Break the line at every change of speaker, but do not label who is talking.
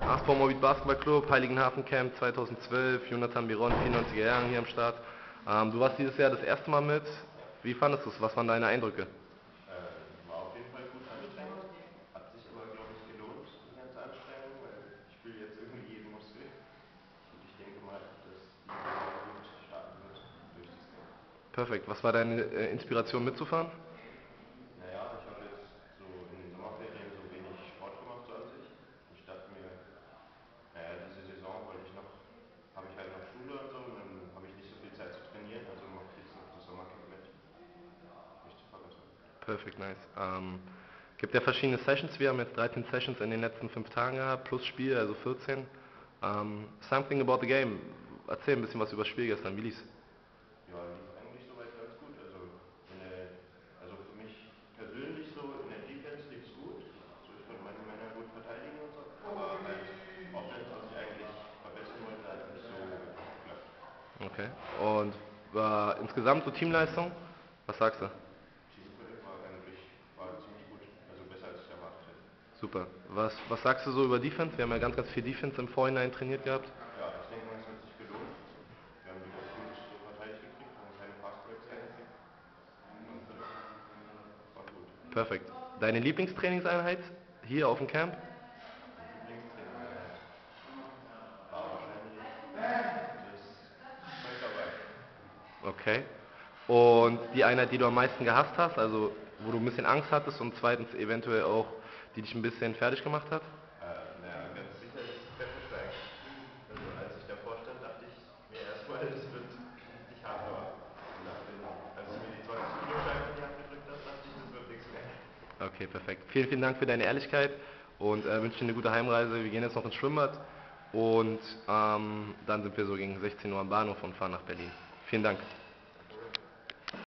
HSV Morbid Basketball Club, Heiligenhafen Camp 2012, Jonathan Biron, 94er Jahren hier am Start. Du warst dieses Jahr das erste Mal mit. Wie fandest du es? Was waren deine Eindrücke?
War auf jeden Fall gut anstrengend, hat sich aber, glaube ich, gelohnt, die ganze Anstrengung, weil ich fühle jetzt irgendwie jeden Muskel. Und ich denke mal, dass die Saison gut starten wird durchzuziehen.
Perfekt. Was war deine Inspiration mitzufahren?
Naja, ich habe jetzt so in den Sommerferien so wenig Sport gemacht so an sich. Ich dachte mir, naja, diese Saison habe ich halt noch Schule und so und dann habe ich nicht so viel Zeit zu trainieren, also mache ich jetzt noch das Sommercamp mit, nicht zu vergessen.
Perfekt, nice. Gibt ja verschiedene Sessions. Wir haben jetzt 13 Sessions in den letzten 5 Tagen gehabt, plus Spiel, also 14. Something about the game. Erzähl ein bisschen was über das Spiel gestern. Wie lief's?
Ja, lief eigentlich soweit ganz gut. Also für mich persönlich so in der Defense lief es gut. So, ich konnte meine Männer gut verteidigen und so. Aber halt Offense, was ich eigentlich verbessern wollte, hat nicht so geklappt.
Okay. Und insgesamt so Teamleistung? Was sagst du?
Teamplay war ziemlich gut. Also besser als ich erwartet hätte.
Super. Was sagst du so über Defense? Wir haben ja ganz viel Defense im Vorhinein trainiert gehabt.
Ja, ich denke mal, es hat sich gelohnt. Wir haben die ganz gut so verteidigt gekriegt, haben keine Fastbreaks reingekriegt. Und war gut.
Perfekt. Deine Lieblingstrainingseinheit hier auf dem Camp?
Die Lieblingstrainingseinheit war wahrscheinlich das Völkerball.
Okay. Und die Einheit, die du am meisten gehasst hast, also wo du ein bisschen Angst hattest und zweitens eventuell auch, die dich ein bisschen fertig gemacht hat?
Naja, ganz sicher das Treppensteigen. Also als ich davor stand, dachte ich mir erstmal, das wird richtig hardcore. Und als ich mir die 20 Kilo Scheibe in die Hand gedrückt habe, dachte ich, das wird nichts mehr.
Okay, perfekt. Vielen Dank für deine Ehrlichkeit und wünsche dir eine gute Heimreise. Wir gehen jetzt noch ins Schwimmbad und dann sind wir so gegen 16 Uhr am Bahnhof und fahren nach Berlin. Vielen Dank.